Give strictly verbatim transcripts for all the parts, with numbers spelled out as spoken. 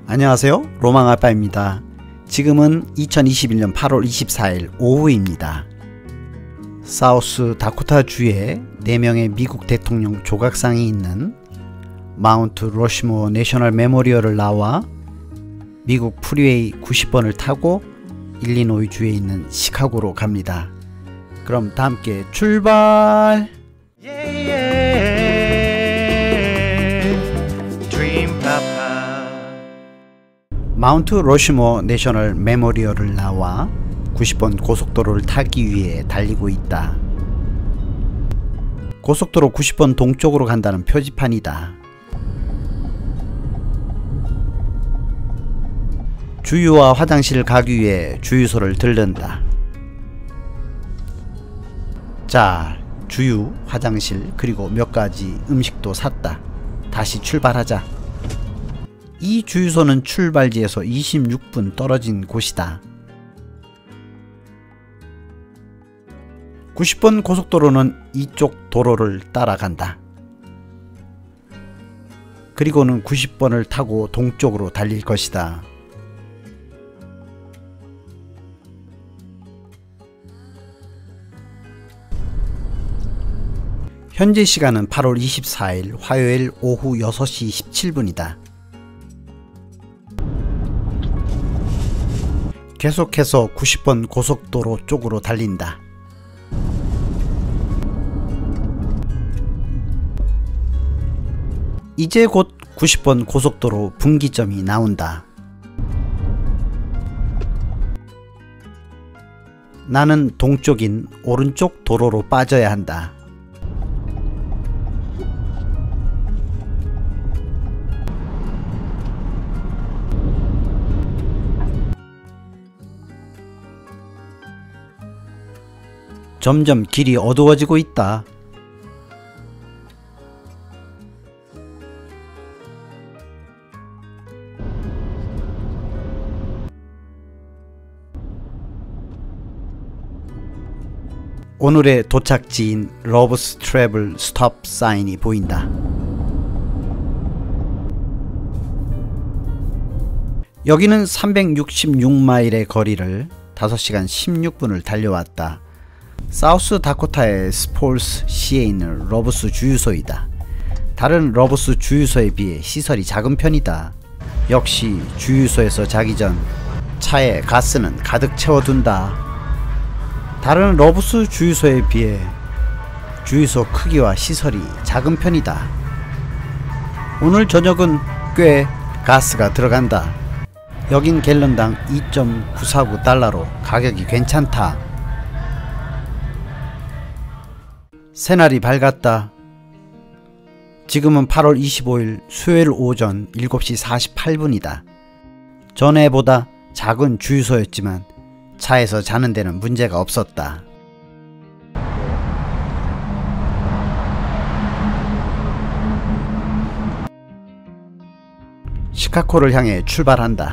안녕하세요, 로망아빠입니다. 지금은 이천이십일년 팔월 이십사일 오후입니다. 사우스 다코타주에 네 명의 미국 대통령 조각상이 있는 마운트 러시모어 내셔널 메모리얼을 나와 미국 프리웨이 구십 번을 타고 일리노이주에 있는 시카고로 갑니다. 그럼 다 함께 출발! Yeah, yeah. Dream Papa. 마운트 러시모어 내셔널 메모리얼을 나와 구십 번 고속도로를 타기 위해 달리고 있다. 고속도로 구십 번 동쪽으로 간다는 표지판이다. 주유와 화장실을 가기 위해 주유소를 들른다. 자, 주유, 화장실, 그리고 몇 가지 음식도 샀다. 다시 출발하자. 이 주유소는 출발지에서 이십육 분 떨어진 곳이다. 구십 번 고속도로는 이쪽 도로를 따라간다. 그리고는 구십 번을 타고 동쪽으로 달릴 것이다. 현재 시간은 팔월 이십사일 화요일 오후 여섯 시 십칠 분이다. 계속해서 구십 번 고속도로 쪽으로 달린다. 이제 곧 구십 번 고속도로 분기점이 나온다. 나는 동쪽인 오른쪽 도로로 빠져야 한다. 점점 길이 어두워지고 있다. 오늘의 도착지인 러브스 트래블 스톱 사인이 보인다. 여기는 삼백육십육 마일의 거리를 다섯 시간 십육 분을 달려왔다. 사우스 다코타의 스폴스 시에 있는 러브스 주유소이다. 다른 러브스 주유소에 비해 시설이 작은 편이다. 역시 주유소에서 자기 전 차에 가스는 가득 채워둔다. 다른 러브스 주유소에 비해 주유소 크기와 시설이 작은 편이다. 오늘 저녁은 꽤 가스가 들어간다. 여긴 갤런당 이 점 구사구 달러로 가격이 괜찮다. 새날이 밝았다. 지금은 팔월 이십오일 수요일 오전 일곱 시 사십팔 분이다. 전에보다 작은 주유소였지만 차에서 자는 데는 문제가 없었다. 시카고를 향해 출발한다.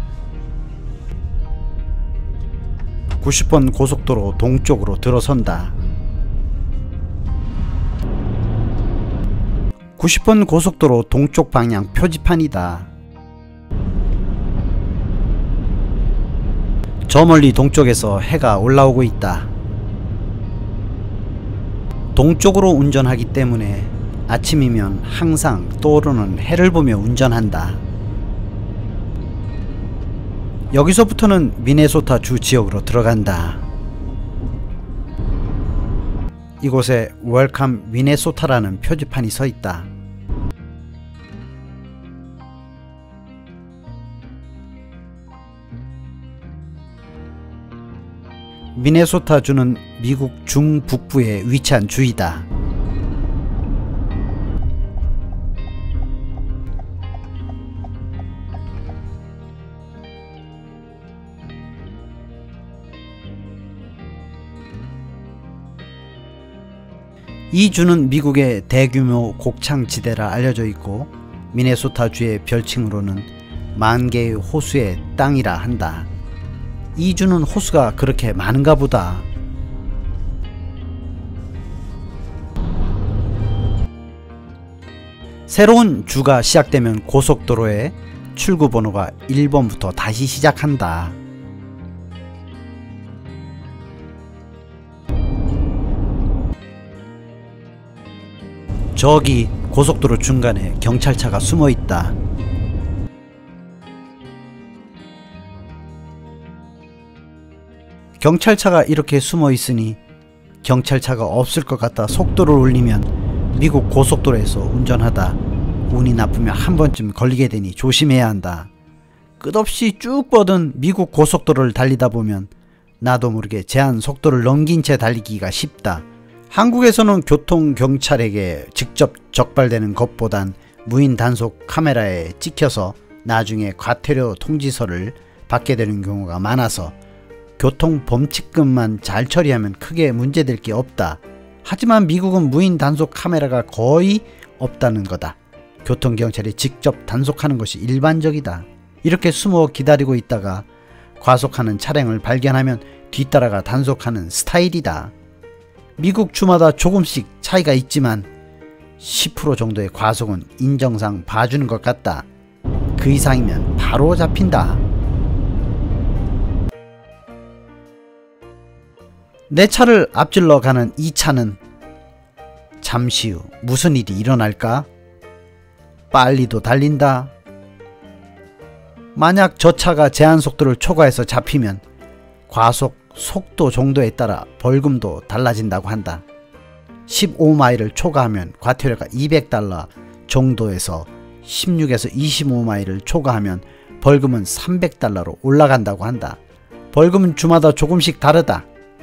구십 번 고속도로 동쪽으로 들어선다. 구십 번 고속도로 동쪽 방향 표지판이다. 저 멀리 동쪽에서 해가 올라오고 있다. 동쪽으로 운전하기 때문에 아침이면 항상 떠오르는 해를 보며 운전한다. 여기서부터는 미네소타 주 지역으로 들어간다. 이곳에 웰컴 미네소타라는 표지판이 서 있다. 미네소타 주는 미국 중북부에 위치한 주이다. 이 주는 미국의 대규모 곡창지대라 알려져 있고 미네소타주의 별칭으로는 만 개의 호수의 땅이라 한다. 이 주는 호수가 그렇게 많은가 보다. 새로운 주가 시작되면 고속도로에 출구 번호가 일 번부터 다시 시작한다. 저기 고속도로 중간에 경찰차가 숨어있다. 경찰차가 이렇게 숨어있으니 경찰차가 없을 것 같아 속도를 올리면 미국 고속도로에서 운전하다 운이 나쁘면 한 번쯤 걸리게 되니 조심해야 한다. 끝없이 쭉 뻗은 미국 고속도로를 달리다 보면 나도 모르게 제한 속도를 넘긴 채 달리기가 쉽다. 한국에서는 교통경찰에게 직접 적발되는 것보단 무인 단속 카메라에 찍혀서 나중에 과태료 통지서를 받게 되는 경우가 많아서 교통범칙금만 잘 처리하면 크게 문제될 게 없다. 하지만 미국은 무인 단속 카메라가 거의 없다는 거다. 교통경찰이 직접 단속하는 것이 일반적이다. 이렇게 숨어 기다리고 있다가 과속하는 차량을 발견하면 뒤따라가 단속하는 스타일이다. 미국 주마다 조금씩 차이가 있지만 십 퍼센트 정도의 과속은 인정상 봐주는 것 같다. 그 이상이면 바로 잡힌다. 내 차를 앞질러 가는 이 차는 잠시 후 무슨 일이 일어날까? 빨리도 달린다. 만약 저 차가 제한속도를 초과해서 잡히면 과속 속도 정도에 따라 벌금도 달라진다고 한다. 십오 마일을 초과하면 과태료가 이백 달러 정도에서 십육에서 이십오 마일을 초과하면 벌금은 삼백 달러로 올라간다고 한다. 벌금은 주마다 조금씩 다르다.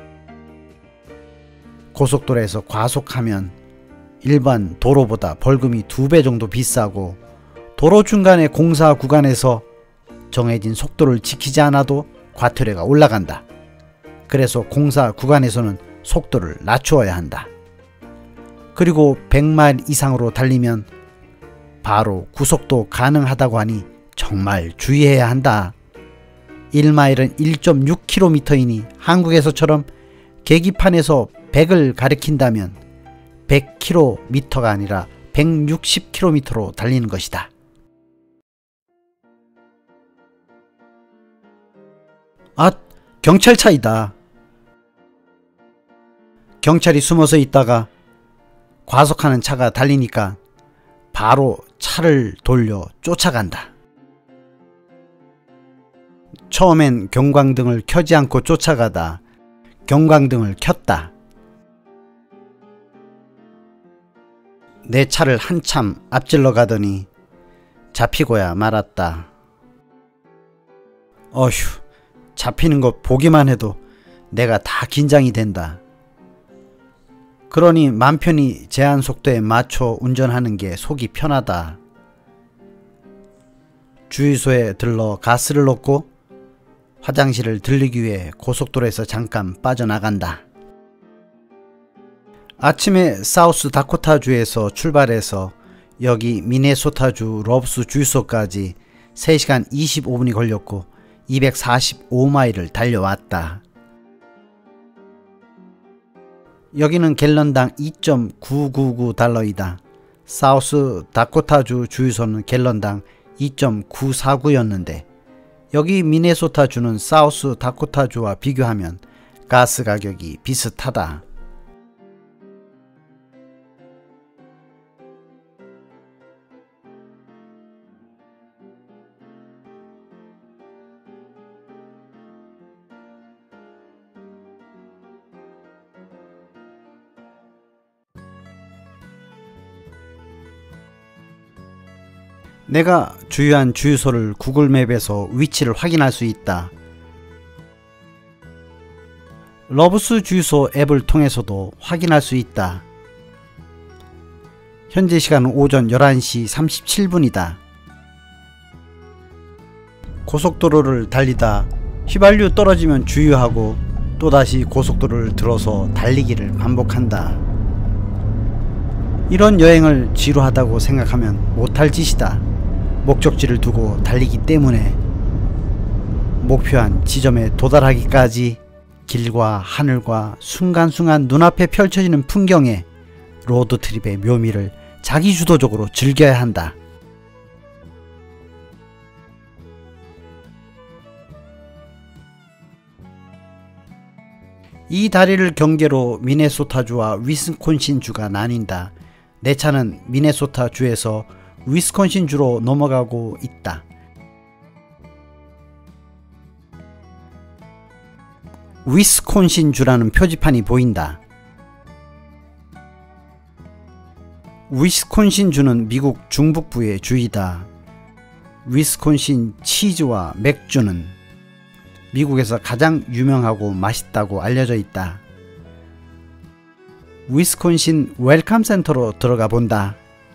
고속도로에서 과속하면 일반 도로보다 벌금이 두 배 정도 비싸고 도로 중간에 공사 구간에서 정해진 속도를 지키지 않아도 과태료가 올라간다. 그래서 공사 구간에서는 속도를 낮추어야 한다. 그리고 백 마일 이상으로 달리면 바로 구속도 가능하다고 하니 정말 주의해야 한다. 일 마일은 일 점 육 킬로미터이니 한국에서처럼 계기판에서 백을 가리킨다면 백 킬로미터가 아니라 백육십 킬로미터로 달리는 것이다. 아, 경찰차이다. 경찰이 숨어서 있다가 과속하는 차가 달리니까 바로 차를 돌려 쫓아간다. 처음엔 경광등을 켜지 않고 쫓아가다 경광등을 켰다. 내 차를 한참 앞질러 가더니 잡히고야 말았다. 어휴, 잡히는 것 보기만 해도 내가 다 긴장이 된다. 그러니 맘 편히 제한 속도에 맞춰 운전하는 게 속이 편하다. 주유소에 들러 가스를 넣고 화장실을 들르기 위해 고속도로에서 잠깐 빠져나간다. 아침에 사우스 다코타주에서 출발해서 여기 미네소타주 러브스 주유소까지 세 시간 이십오 분이 걸렸고 이백사십오 마일을 달려왔다. 여기는 갤런당 이 점 구구구 달러이다. 사우스 다코타주 주유소는 갤런당 이 점 구사구였는데 여기 미네소타주는 사우스 다코타주와 비교하면 가스 가격이 비슷하다. 내가 주유한 주유소를 구글맵에서 위치를 확인할 수 있다. 러브스 주유소 앱을 통해서도 확인할 수 있다. 현재 시간은 오전 열한 시 삼십칠 분이다. 고속도로를 달리다 휘발유 떨어지면 주유하고 또다시 고속도로를 들어서 달리기를 반복한다. 이런 여행을 지루하다고 생각하면 못할 짓이다. 목적지를 두고 달리기 때문에 목표한 지점에 도달하기까지 길과 하늘과 순간순간 눈앞에 펼쳐지는 풍경에 로드트립의 묘미를 자기주도적으로 즐겨야 한다. 이 다리를 경계로 미네소타주와 위스콘신주가 나뉜다. 내 차는 미네소타주에서 위스콘신주로 넘어가고 있다. 위스콘신주라는 표지판이 보인다. 위스콘신주는 미국 중북부의 주이다. 위스콘신 치즈와 맥주는 미국에서 가장 유명하고 맛있다고 알려져 있다. 위스콘신 웰컴 센터로 들어가 본다.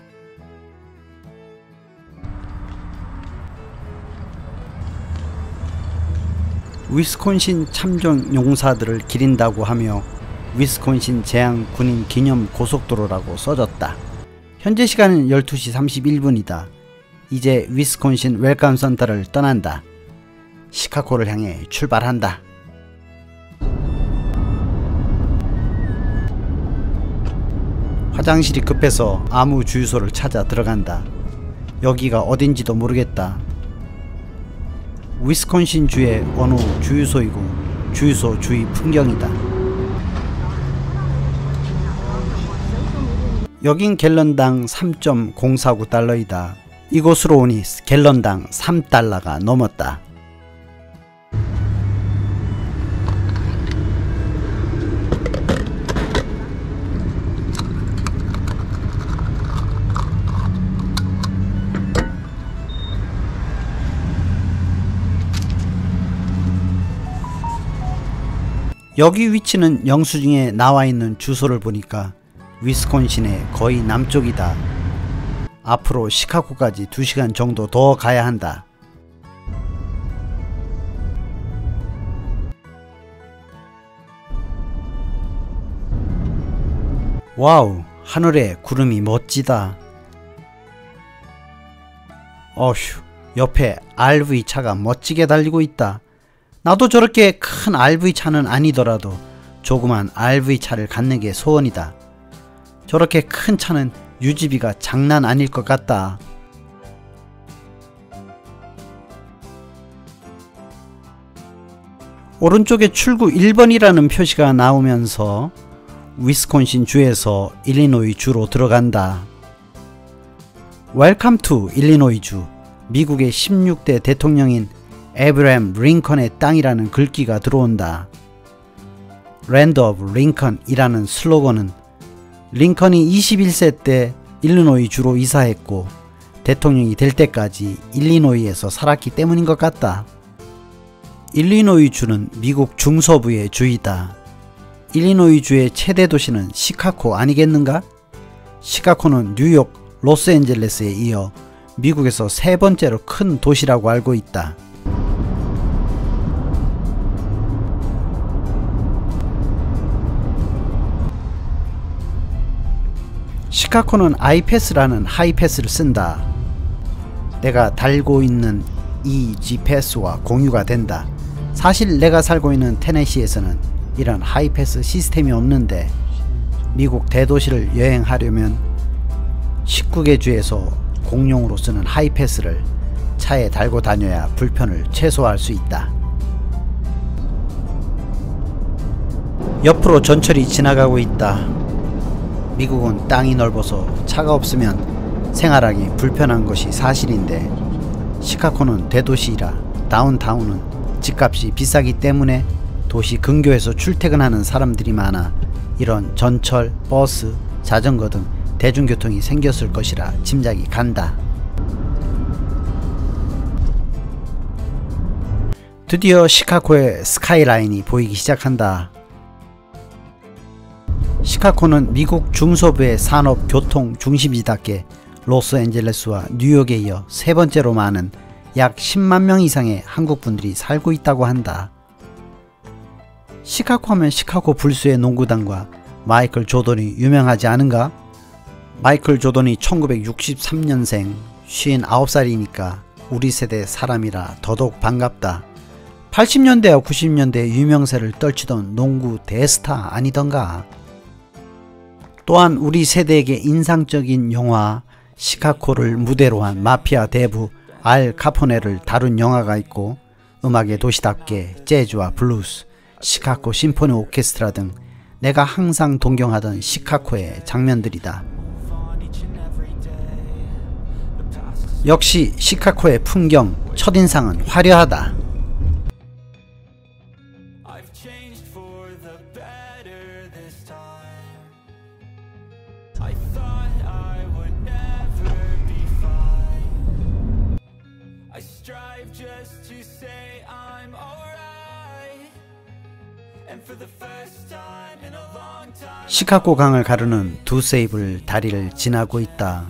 위스콘신 참전 용사들을 기린다고 하며 위스콘신 제향 군인 기념 고속도로라고 써졌다. 현재 시간은 열두 시 삼십일 분이다. 이제 위스콘신 웰컴 센터를 떠난다. 시카고를 향해 출발한다. 화장실이 급해서 아무 주유소를 찾아 들어간다. 여기가 어딘지도 모르겠다. 위스콘신주의 어느 주유소이고 주유소 주위 풍경이다. 여긴 갤런당 삼 점 공사구 달러이다. 이곳으로 오니 갤런당 삼 달러가 넘었다. 여기 위치는 영수증에 나와있는 주소를 보니까 위스콘신의 거의 남쪽이다. 앞으로 시카고까지 두 시간 정도 더 가야 한다. 와우, 하늘에 구름이 멋지다. 어휴, 옆에 알브이 차가 멋지게 달리고 있다. 나도 저렇게 큰 알브이 차는 아니더라도 조그만 알브이 차를 갖는 게 소원이다. 저렇게 큰 차는 유지비가 장난 아닐 것 같다. 오른쪽에 출구 일 번이라는 표시가 나오면서 위스콘신 주에서 일리노이 주로 들어간다. 웰컴 투 일리노이 주. 미국의 십육 대 대통령인 에브라임 링컨의 땅이라는 글귀가 들어온다. 랜드 오브 링컨이라는 슬로건은 링컨이 이십일 세 때 일리노이 주로 이사했고 대통령이 될 때까지 일리노이에서 살았기 때문인 것 같다. 일리노이 주는 미국 중서부의 주이다. 일리노이 주의 최대 도시는 시카고 아니겠는가? 시카고는 뉴욕, 로스앤젤레스에 이어 미국에서 세 번째로 큰 도시라고 알고 있다. 시카고는 아이패스라는 하이패스를 쓴다. 내가 달고 있는 이 지피에스와 공유가 된다. 사실 내가 살고 있는 테네시에서는 이런 하이패스 시스템이 없는데 미국 대도시를 여행하려면 십구 개 주에서 공용으로 쓰는 하이패스를 차에 달고 다녀야 불편을 최소화할 수 있다. 옆으로 전철이 지나가고 있다. 미국은 땅이 넓어서 차가 없으면 생활하기 불편한 것이 사실인데 시카고는 대도시이라 다운타운은 집값이 비싸기 때문에 도시 근교에서 출퇴근하는 사람들이 많아 이런 전철, 버스, 자전거 등 대중교통이 생겼을 것이라 짐작이 간다. 드디어 시카고의 스카이라인이 보이기 시작한다. 시카고는 미국 중서부의 산업, 교통 중심지답게 로스앤젤레스와 뉴욕에 이어 세 번째로 많은 약 십만 명 이상의 한국분들이 살고 있다고 한다. 시카고 하면 시카고 불스의 농구단과 마이클 조던이 유명하지 않은가? 마이클 조던이 천구백육십삼 년생, 쉰아홉 살이니까 우리 세대 사람이라 더더욱 반갑다. 팔십 년대와 구십 년대 유명세를 떨치던 농구 대스타 아니던가? 또한 우리 세대에게 인상적인 영화 시카고를 무대로 한 마피아 대부 알 카포네를 다룬 영화가 있고 음악의 도시답게 재즈와 블루스, 시카고 심포니 오케스트라 등 내가 항상 동경하던 시카고의 장면들이다. 역시 시카고의 풍경, 첫인상은 화려하다. 시카고 강을 가르는 두 세이블 다리를 지나고 있다.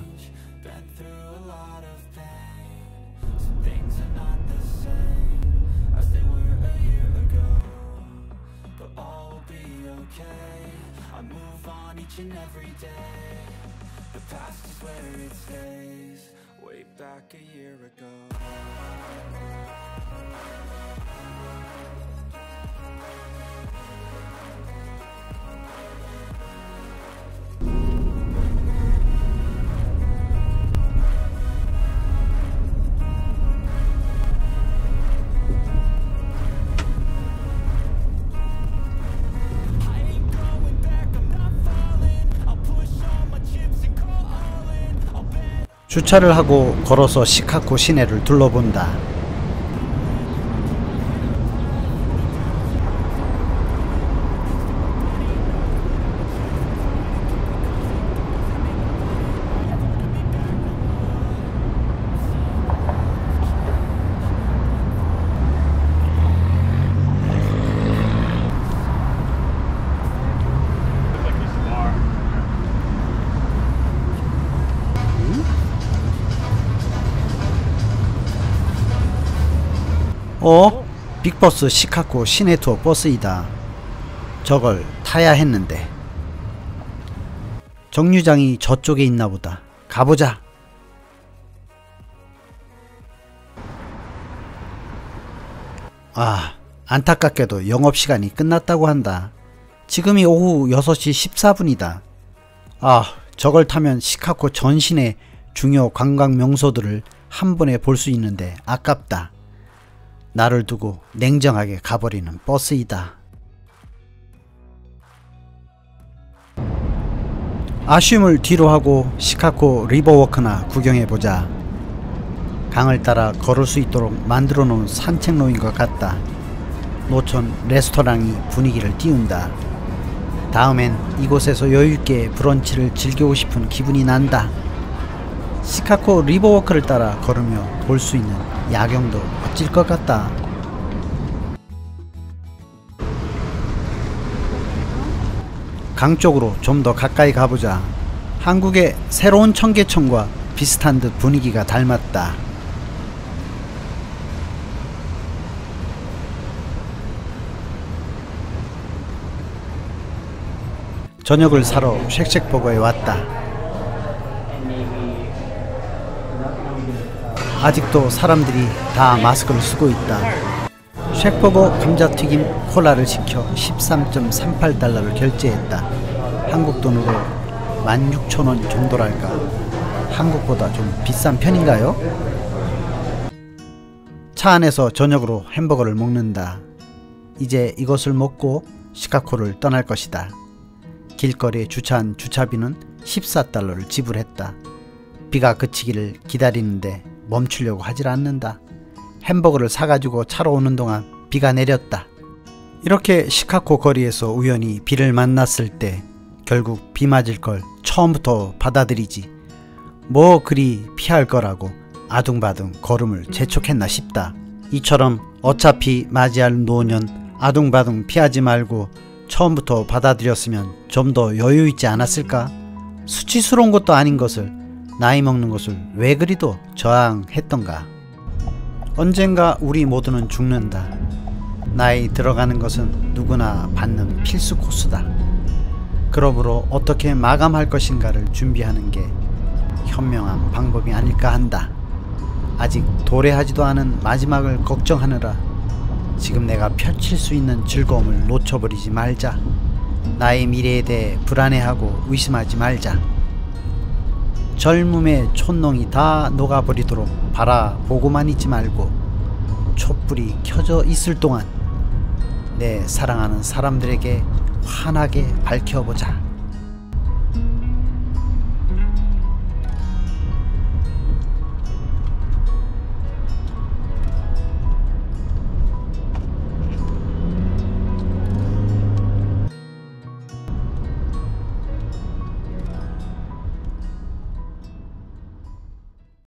주차를 하고 걸어서 시카고 시내를 둘러본다. 어? 빅버스 시카고 시내 투어 버스이다. 저걸 타야 했는데. 정류장이 저쪽에 있나보다. 가보자. 아, 안타깝게도 영업시간이 끝났다고 한다. 지금이 오후 여섯 시 십사 분이다. 아, 저걸 타면 시카고 전신의 중요 관광 명소들을 한 번에 볼 수 있는데 아깝다. 나를 두고 냉정하게 가버리는 버스이다. 아쉬움을 뒤로하고 시카고 리버워크나 구경해보자. 강을 따라 걸을 수 있도록 만들어 놓은 산책로인 것 같다. 노천 레스토랑이 분위기를 띄운다. 다음엔 이곳에서 여유있게 브런치를 즐기고 싶은 기분이 난다. 시카고 리버워크를 따라 걸으며 볼 수 있는 야경도 멋질 것 같다. 강 쪽으로 좀 더 가까이 가보자. 한국의 새로운 청계천과 비슷한 듯 분위기가 닮았다. 저녁을 사러 쉑쉑버거에 왔다. 아직도 사람들이 다 마스크를 쓰고 있다. 쉑버거 감자튀김 콜라를 시켜 십삼 점 삼팔 달러를 결제했다. 한국 돈으로 만 육천 원 정도랄까. 한국보다 좀 비싼 편인가요? 차 안에서 저녁으로 햄버거를 먹는다. 이제 이것을 먹고 시카고를 떠날 것이다. 길거리에 주차한 주차비는 십사 달러를 지불했다. 비가 그치기를 기다리는데 멈추려고 하질 않는다. 햄버거를 사가지고 차로 오는 동안 비가 내렸다. 이렇게 시카고 거리에서 우연히 비를 만났을 때 결국 비 맞을 걸 처음부터 받아들이지. 뭐 그리 피할 거라고 아둥바둥 걸음을 재촉했나 싶다. 이처럼 어차피 맞이할 노년 아둥바둥 피하지 말고 처음부터 받아들였으면 좀 더 여유있지 않았을까? 수치스러운 것도 아닌 것을, 나이 먹는 것을 왜 그리도 저항했던가. 언젠가 우리 모두는 죽는다. 나이 들어가는 것은 누구나 받는 필수 코스다. 그러므로 어떻게 마감할 것인가를 준비하는 게 현명한 방법이 아닐까 한다. 아직 도래하지도 않은 마지막을 걱정하느라 지금 내가 펼칠 수 있는 즐거움을 놓쳐버리지 말자. 나의 미래에 대해 불안해하고 의심하지 말자. 젊음의 촛농이 다 녹아버리도록 바라보고만 있지 말고 촛불이 켜져 있을 동안 내 사랑하는 사람들에게 환하게 밝혀보자.